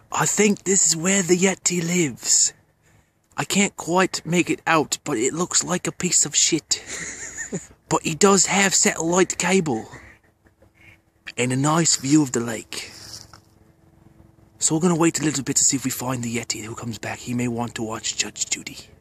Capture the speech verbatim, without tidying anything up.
I think this is where the Yeti lives. I can't quite make it out, but it looks like a piece of shit. But he does have satellite cable. And a nice view of the lake. So we're gonna wait a little bit to see if we find the Yeti who comes back. He may want to watch Judge Judy.